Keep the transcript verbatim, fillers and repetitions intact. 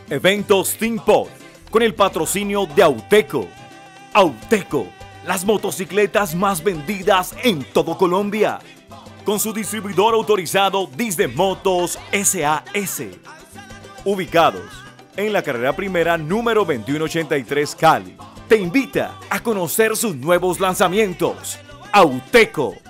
Eventos TeamPod con el patrocinio de Auteco. Auteco, las motocicletas más vendidas en todo Colombia. Con su distribuidor autorizado Disde Motos S A S. Ubicados en la carrera primera número veintiuno ochenta y tres Cali. Te invita a conocer sus nuevos lanzamientos. Auteco.